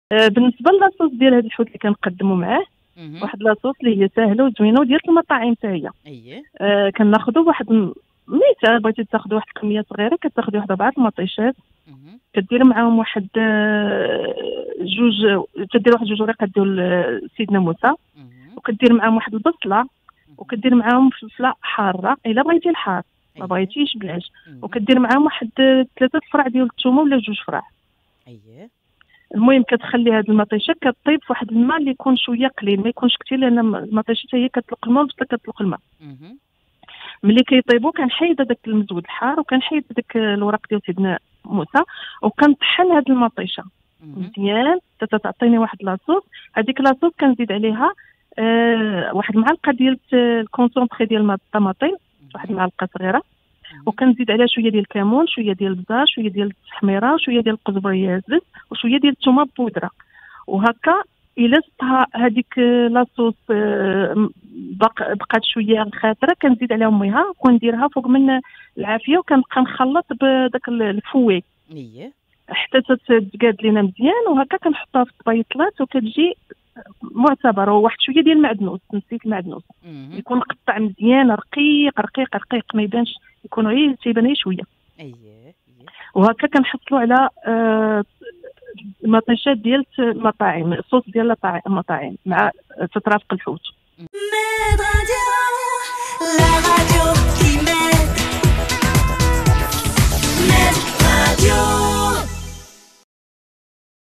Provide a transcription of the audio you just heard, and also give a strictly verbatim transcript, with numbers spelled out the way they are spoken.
آه بالنسبه لاصوص ديال هذا الحوت اللي كنقدموا معاه، مهم. واحد لاصوص اللي هي ساهله وزوينه وديال المطاعم حتى هي. اييه. آه كناخذوا واحد ميتا، بغيتي تاخذ واحد الكميه صغيره كتاخذي واحد اربعه المطيشات، مهم. كدير معاهم واحد آه جوج، تدير واحد جوج وريقات ديال سيدنا موسى، مهم. وكدير معاهم واحد البصله، وكدير معاهم فلفله حاره الا بغيتي الحار، ما اييه. بغيتيش بلاش، مهم. وكدير معاهم واحد ثلاثه فراع ديال الثومه ولا جوج فراع. اييه. المهم كتخلي هاد المطيشه كطيب في واحد الماء اللي يكون شويه قليل، ما يكونش كثير، لان المطيشه حتى هي كتطلق الماء والبصله كتطلق الماء. مهم. ملي كيطيبوا كنحيد هذاك المزود الحار وكنحيد داك الوراق ديال سيدنا موسى وكنطحن هاد المطيشه مهم. مزيان حتى تعطيني واحد لاصوص. هذيك لاصوص كنزيد عليها آه واحد المعلقه ديال الكونسونطري ديال الطماطم، واحد المعلقه صغيره، مهم. وكنزيد عليها شويه ديال الكمون، شويه ديال البزار، شويه ديال التحميره، شويه ديال القزبر يازز، وشويه ديال الثومه بودره. وهكا الا زدتها هذيك لاصوص آه، بق- بقات شويه خاطره كنزيد عليها ميها وكنديرها فوق من العافيه، وكنبقى نخلط بداك الفوي اييه. حتى تتقاد لينا مزيان. وهكا كنحطها في الطبيطلات وكتجي معتبره. وواحد شويه ديال المعدنوس، نسيت المعدنوس، مهم. يكون مقطع مزيان رقيق رقيق رقيق، ما يبانش، يكون غير تيبان غير شويه. اييه. اييه. وهكا كنحصلوا على آه، المطيشات ديال المطاعم، الصوص ديال المطاعم مع تترافق الحوت. ميد راديو، لا راديو.